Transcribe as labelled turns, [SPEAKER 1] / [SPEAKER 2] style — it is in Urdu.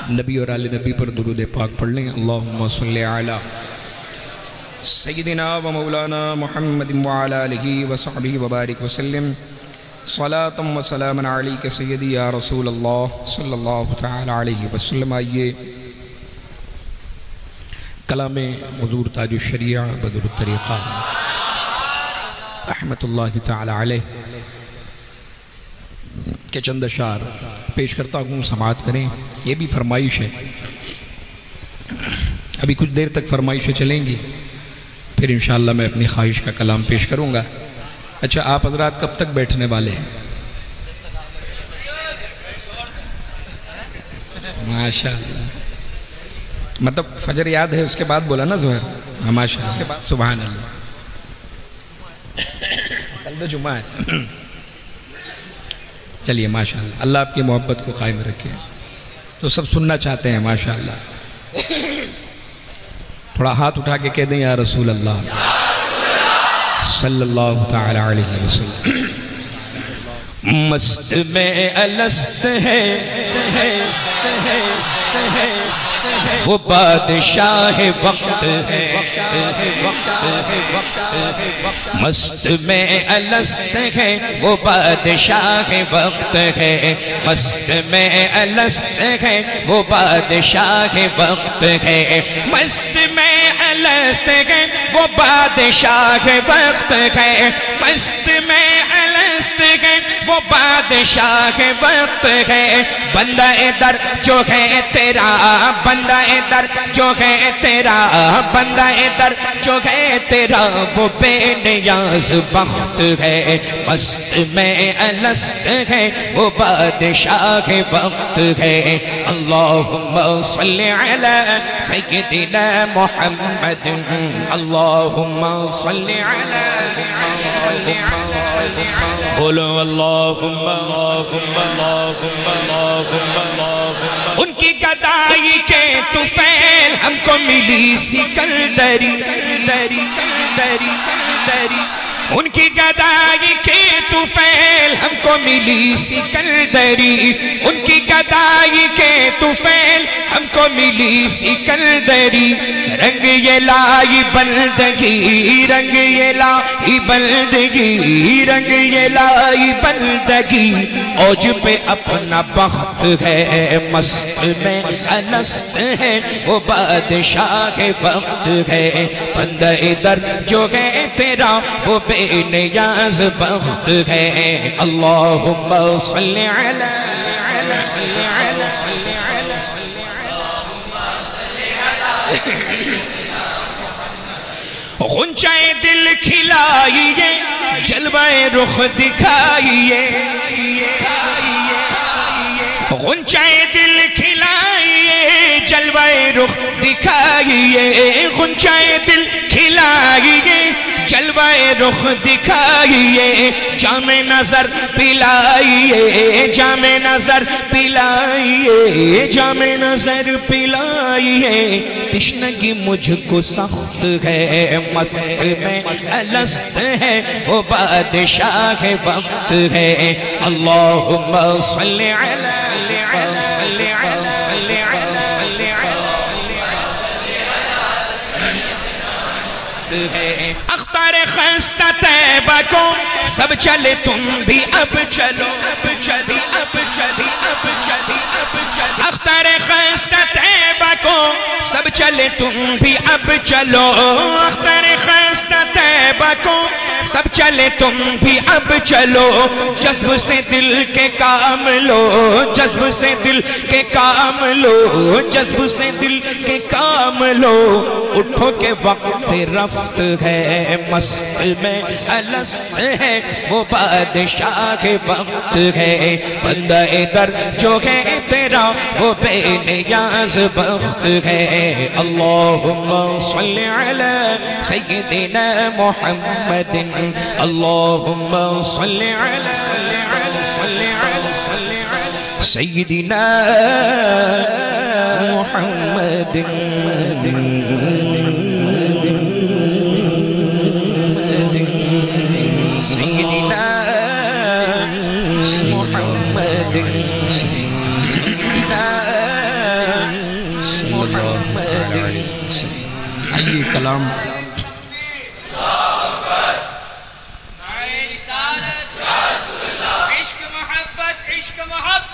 [SPEAKER 1] نبی اور آل نبی پر درود پاک پڑھ لیں۔ اللہم صلی علی سیدنا و مولانا محمد وعلی آلہ وصحبہ وبارک وسلم۔ صلاۃ و سلام علیک سیدی یا رسول اللہ صلی اللہ تعالی علیہ وسلم۔ آئیے کلام حضور تاج الشریعہ بدر الطریقہ رحمت اللہ تعالی علیہ کے چند اشعار پیش کرتا ہوں، سماعت کریں۔ یہ بھی فرمائش ہے، ابھی کچھ دیر تک فرمائشیں چلیں گی، پھر انشاءاللہ میں اپنی خواہش کا کلام پیش کروں گا۔ اچھا، آپ حضرات کب تک بیٹھنے والے ہیں؟ ماشاءاللہ، مطلب فجر یاد ہے اس کے بعد بولا نا ظہر؟ ماشاءاللہ، اس کے بعد سبحان اللہ، کل تو جمعہ ہے۔ چلیے ماشاءاللہ، اللہ آپ کی محبت کو قائم رکھے۔ تو سب سننا چاہتے ہیں ماشاءاللہ، تھوڑا ہاتھ اٹھا کے کہہ دیں یا رسول اللہ صلی اللہ تعالی علیہ وسلم۔ مست میں الست ہے وہ بادشاہ وقت ہے، مست میں الست ہے وہ بادشاہ وقت ہے، مست میں الست ہے وہ بادشاہ وقت ہے، مست میں الست ہے وہ بادشاہ وقت ہے، مست میں الست ہے وہ بادشاہ وقت ہے۔ بندہ در جو ہے تیرا، بندہ در جو ہے تیرا، بندہ در جو ہے تیرا وہ بے نیاز بخت ہے، مست میں الست ہے وہ بادشاہ وقت ہے۔ اللہم صلی علی سیدنا محمد، اللہم صلی علی بولو اللہم ان کی گدائی کے طفیل ہم کو ملی سکندری، ان کی گدائی کے طفیل ہم کو ملی سکندری، ان کی گدائی کے طفیل ہم کو ملی سکندری۔ رنگ یہ لائی بندگی، رنگ یہ لائی بندگی، رنگ یہ لائی بندگی، اوج پہ اپنا بخت ہے، مست میں الست ہے وہ بادشاہ وقت ہے۔ بندہ در جو ہے تیرا وہ بے نیاز بخت ہے۔ اللہم صلی علی غنچہ دل کھلائیے، جلوہ رخ دکھائیے، غنچہ دل کھلائیے، جلوہ رخ دکھائیے، غنچہ دل کھلائیے، جلوہ رخ دکھائیے، جام نظر پلائیے، جام نظر پلائیے، جام نظر پلائیے، تشنگی مجھ کو سخت ہے، مست میں الست ہے وہ بادشاہ وقت ہے۔ اللہم صلی علی اختر خستہ طیبہ کو سب چلے تم بھی اب چلو، اختر خستہ طیبہ کو سب چلے تم بھی اب چلو، اختر خستہ طیبہ کو سب چلے تم بھی اب چلو، جذب سے دل کے کام لو، جذب سے دل کے کام لو، جذب سے دل کے کام لو، اٹھو کے وقت رفت ہے، مست میں الست ہے وہ بادشاہ وقت ہے۔ بندہ در جو ہے تیرا وہ بے نیاز بخت ہے۔ اللہم صلی علی سیدنا محمد، اللہم صلی علی سیدنا محمد، سیدنا محمد، سیدنا آئیے کلام
[SPEAKER 2] عشق محبت عشق محبت